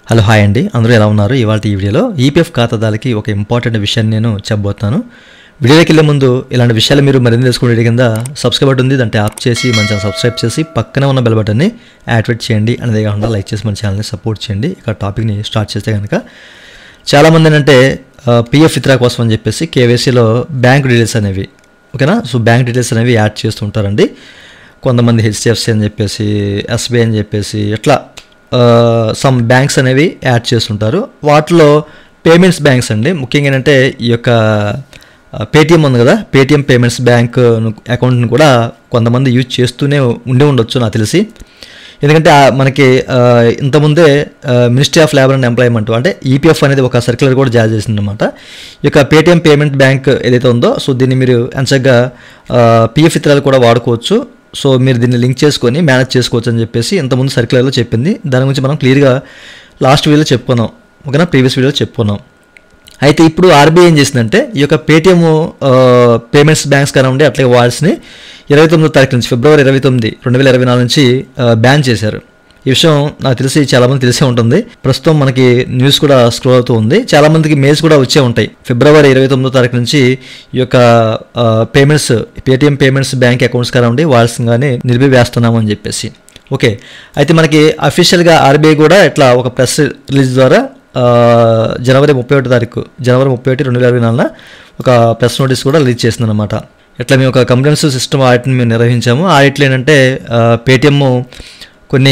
Hello hi అండి, అందరూ ఎలా ఉన్నారు? ఇవాళ ఈ వీడియోలో ఈపీఎఫ్ ఖాతాదారులకి ఒక ఇంపార్టెంట్ విషయాన్ని నేను చెప్పబోతున్నాను. వీడియోలోకి వెళ్ళే ముందు ఇలాంటి విషయాలు మీరు మరింత తెలుసుకునే కింద సబ్స్క్రైబ్ బటన్ ఉంది, దాన్ని ట్యాప్ చేసి మన ఛానల్ సబ్స్క్రైబ్ చేసి పక్కనే ఉన్న బెల్ బటన్ని యాక్టివేట్ చేయండి. అనేది కాకుండా లైక్ చేసి మన ఛానల్ని సపోర్ట్ చేయండి. ఇక టాపిక్ని స్టార్ట్ చేస్తే కనుక చాలామంది ఏంటంటే పిఎఫ్ విత్డ్రా కోసం అని చెప్పేసి కేవైసీలో బ్యాంక్ డీటెయిల్స్ అనేవి ఓకేనా. సో బ్యాంక్ డీటెయిల్స్ అనేవి యాడ్ చేస్తుంటారండి. కొంతమంది హెచ్డిఎఫ్సి అని చెప్పేసి, ఎస్బీఐ అని చెప్పేసి ఇట్లా సమ్ బ్యాంక్స్ అనేవి యాడ్ చేస్తుంటారు. వాటిలో పేమెంట్స్ బ్యాంక్స్ అండి, ముఖ్యంగా ఏంటంటే ఈ యొక్క పేటిఎం ఉంది కదా, పేటిఎం పేమెంట్స్ బ్యాంక్ అకౌంట్ని కూడా కొంతమంది యూజ్ చేస్తూనే ఉండొచ్చు నాకు తెలిసి. ఎందుకంటే మనకి ఇంతకుముందే ministry of labour and employment అంటే ఈపీఎఫ్ అనేది ఒక సర్క్యులర్ కూడా జారీ చేసిందన్నమాట. ఈ యొక్క పేటిఎం పేమెంట్ బ్యాంక్ ఏదైతే ఉందో, సో దీన్ని మీరు ఎంచక్గా పిఎఫ్ విత్డ్రాలు కూడా వాడుకోవచ్చు. సో మీరు దీన్ని లింక్ చేసుకొని మేనేజ్ చేసుకోవచ్చు అని చెప్పేసి ఇంతకుముందు సర్క్యులర్లో చెప్పింది. దాని గురించి మనం క్లియర్గా లాస్ట్ వీడియోలో చెప్పుకున్నాం ఓకేనా, ప్రీవియస్ వీడియోలో చెప్పుకున్నాం. అయితే ఇప్పుడు ఆర్బీఐ ఏం చేసిందంటే ఈ యొక్క పేటిఎం పేమెంట్స్ బ్యాంక్స్ కానీ ఉండే అట్లాగే వాల్స్ని 29వ తారీఖు నుంచి ఫిబ్రవరి 29, 2024 నుంచి బ్యాన్ చేశారు. ఈ విషయం నాకు తెలిసి చాలామంది తెలిసే ఉంటుంది. ప్రస్తుతం మనకి న్యూస్ కూడా స్క్రోల్ అవుతూ ఉంది. చాలామందికి మెయిల్స్ కూడా వచ్చే ఉంటాయి. ఫిబ్రవరి 29వ తారీఖు నుంచి ఈ యొక్క payments Paytm payments bank accounts కానీ ఉండి వాల్స్ కానీ నిలిపివేస్తున్నాము అని చెప్పేసి. ఓకే, అయితే మనకి అఫీషియల్గా ఆర్బీఐ కూడా ఇట్లా ఒక ప్రెస్ రిలీజ్ ద్వారా జనవరి 31, 2024 ఒక ప్రెస్ నోటీస్ కూడా రిలీజ్ చేసిందనమాట. ఇట్లా మేము ఒక కంప్రహెన్సివ్ సిస్టమ్ ఆడిట్ని మేము నిర్వహించాము. ఆడిట్లు ఏంటంటే పేటిఎం కొన్ని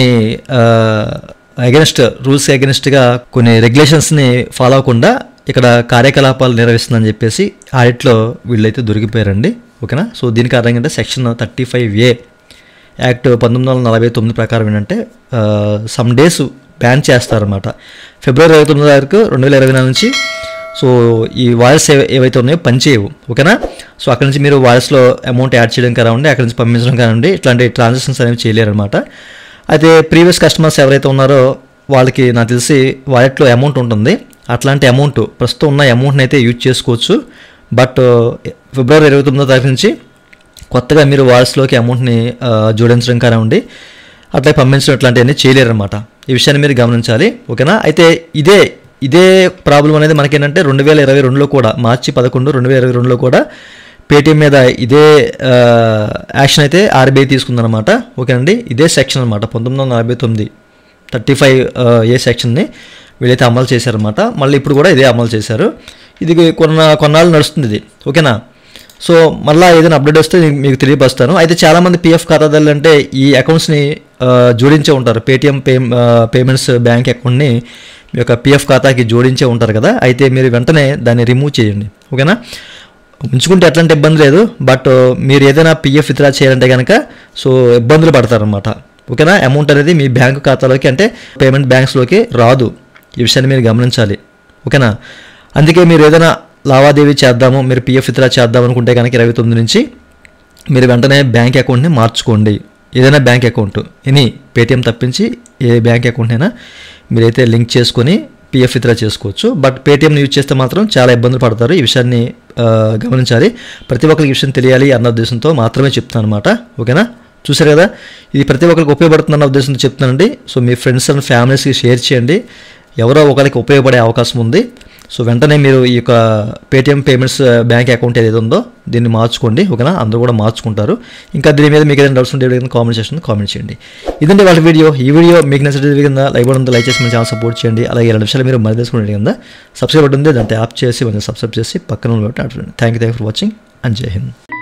రూల్స్ అగెనిస్ట్గా కొన్ని రెగ్యులేషన్స్ని ఫాలో అవ్వకుండా ఇక్కడ కార్యకలాపాలు నిర్వహిస్తుందని చెప్పేసి ఆడిట్లో వీళ్ళైతే దొరికిపోయారండి ఓకేనా. సో దీని కారణంగా అంటే సెక్షన్ 35A యాక్ట్ 1949 ప్రకారం ఏంటంటే సమ్ డేస్ బ్యాన్ చేస్తారన్నమాట. ఫిబ్రవరి 29వ తారీఖు 2024 నుంచి సో ఈ వాయిస్ ఏవైతే ఉన్నాయో పనిచేయవు ఓకేనా. సో అక్కడ నుంచి మీరు వాయిస్లో అమౌంట్ యాడ్ చేయడం కానివ్వండి, అక్కడ నుంచి పంపించడం కానివ్వండి, ఇట్లాంటి ట్రాన్సాక్షన్స్ అనేవి చేయలేరు అనమాట. అయితే ప్రీవియస్ కస్టమర్స్ ఎవరైతే ఉన్నారో వాళ్ళకి నాకు తెలిసి వాలెట్లో అమౌంట్ ఉంటుంది. అట్లాంటి అమౌంట్ ప్రస్తుతం ఉన్న అమౌంట్ని అయితే యూజ్ చేసుకోవచ్చు. బట్ ఫిబ్రవరి 29వ తారీఖు నుంచి కొత్తగా మీరు వాయిస్లోకి అమౌంట్ని జోడించడం కానివ్వండి, అట్లా పంపించడం ఇట్లాంటివన్నీ చేయలేరు అనమాట. ఈ విషయాన్ని మీరు గమనించాలి ఓకేనా. అయితే ఇదే ప్రాబ్లం అనేది మనకేంటంటే 2022లో కూడా మార్చి 11, 2022లో కూడా పేటిఎం మీద ఇదే యాక్షన్ అయితే ఆర్బీఐ తీసుకుందనమాట ఓకేనండి. ఇదే సెక్షన్ అనమాట 1949 35A సెక్షన్ని వీళ్ళైతే అమలు చేశారనమాట. మళ్ళీ ఇప్పుడు కూడా ఇదే అమలు చేశారు. ఇది కొన్నాళ్ళు నడుస్తుంది ఇది ఓకేనా. సో మళ్ళీ ఏదైనా అప్డేట్ వస్తే మీకు తెలియపరుస్తాను. అయితే చాలామంది పిఎఫ్ ఖాతాదారులు అంటే ఈ అకౌంట్స్ని జోడించే ఉంటారు. పేటిఎం పేమెంట్స్ బ్యాంక్ అకౌంట్ని మీ యొక్క పిఎఫ్ ఖాతాకి జోడించే ఉంటారు కదా. అయితే మీరు వెంటనే దాన్ని రిమూవ్ చేయండి ఓకేనా. ఉంచుకుంటే ఎట్లాంటి ఇబ్బంది లేదు, బట్ మీరు ఏదైనా పిఎఫ్ విత్డ్రా చేయాలంటే కనుక సో ఇబ్బందులు పడతారనమాట ఓకేనా. అమౌంట్ అనేది మీ బ్యాంకు ఖాతాలోకి అంటే పేమెంట్ బ్యాంక్స్లోకి రాదు. ఈ విషయాన్ని మీరు గమనించాలి ఓకేనా. అందుకే మీరు ఏదైనా లావాదేవీ చేద్దాము, మీరు పిఎఫ్ విత్డ్రా చేద్దాం అనుకుంటే కనుక 29 నుంచి మీరు వెంటనే బ్యాంక్ అకౌంట్ని మార్చుకోండి. ఏదైనా బ్యాంక్ అకౌంట్ పేటిఎం తప్పించి ఏ బ్యాంక్ అకౌంట్ అయినా మీరైతే లింక్ చేసుకొని పిఎఫ్ విత్డ్రా చేసుకోవచ్చు. బట్ పేటిఎంని యూజ్ చేస్తే మాత్రం చాలా ఇబ్బందులు పడతారు. ఈ విషయాన్ని గమనించాలి. ప్రతి ఒక్కరికి ఈ విషయం తెలియాలి అన్న ఉద్దేశంతో మాత్రమే చెప్తాను అనమాట ఓకేనా. చూసారు కదా, ఇది ప్రతి ఒక్కరికి ఉపయోగపడుతుందన్న ఉద్దేశంతో చెప్తానండి. సో మీ ఫ్రెండ్స్ అండ్ ఫ్యామిలీస్కి షేర్ చేయండి, ఎవరో ఒకరికి ఉపయోగపడే అవకాశం ఉంది. సో వెంటనే మీరు ఈ యొక్క పేటిఎం పేమెంట్స్ బ్యాంక్ అకౌంట్ ఏదైతే ఉందో దీన్ని మార్చుకోండి ఓకేనా. అందరూ కూడా మార్చుకుంటారు. ఇంకా దీని మీద మీకు ఏదైనా డౌట్స్ ఉంటే కామెంట్ సెక్షన్ కామెంట్ చేయండి. ఇదంటే వాళ్ళ వీడియో. ఈ వీడియో మీకు నచ్చితే కింద లైక్ బటన్ లైక్ చేసి మన ఛానల్ సపోర్ట్ చేయండి. అలాగే ఇలాంటి విషయాలు మీరు మరి తెలుసుకునే కింద సబ్స్క్రైబ్ బటన్ ఉంది, దాన్ని ట్యాప్ చేసి కొంచెం సబ్స్క్రైబ్ చేసి పక్కన thank you for watching and జై హింద్.